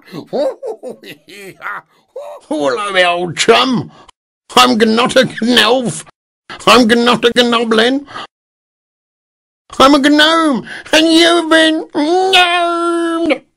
Hello, old chum. I'm not a gnolf. I'm not a gnoblin. I'm a gnome, and you've been gnomed.